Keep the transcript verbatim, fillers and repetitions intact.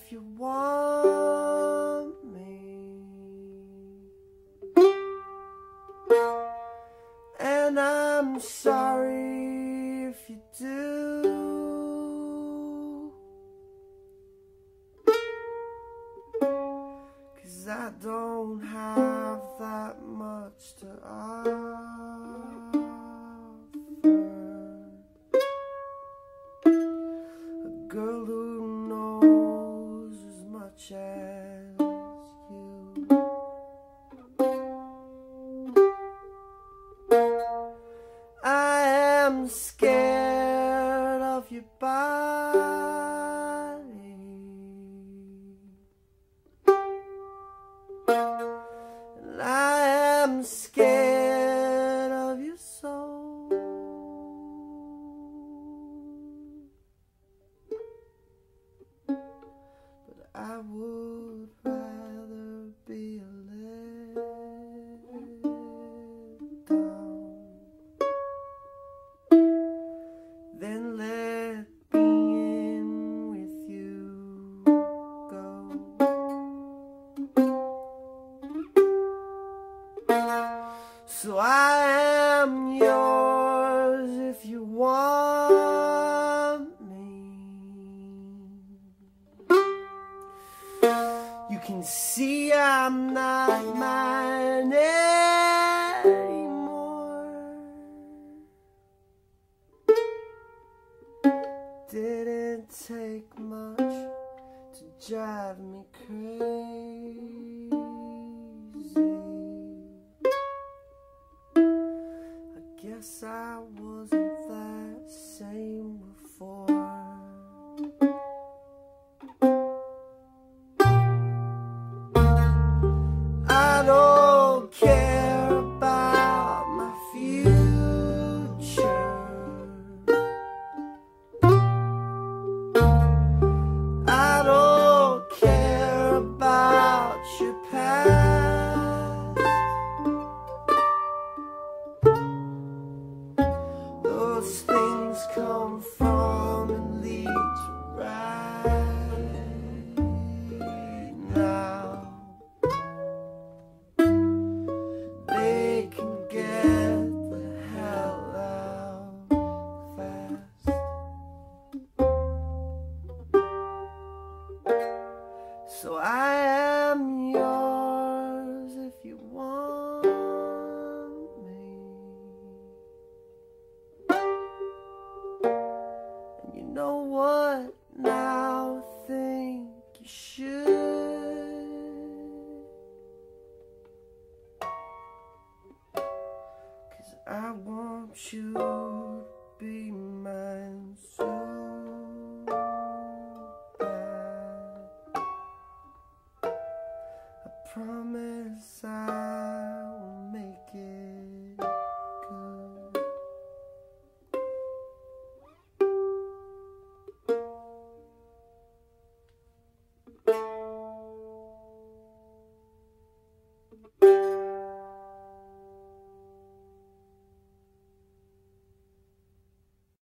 if you want me, and I'm sorry if you do, 'cause I don't have that much to offer. A girl who knows as much as you. I am scared of your body, and I am scared of your soul. But I would rather be let down than let being with you go. So I am yours if you want me. You can see I'm not mine anymore. Didn't take much to drive me crazy. I guess I wasn't that same before. I don't care about my future. I don't care about your past. Those things come from and lead to right now. They can get the hell out fast. So I am yours if you want me, and you know what, now I think you should, 'cause I want you to be mine so bad. I promise I will make it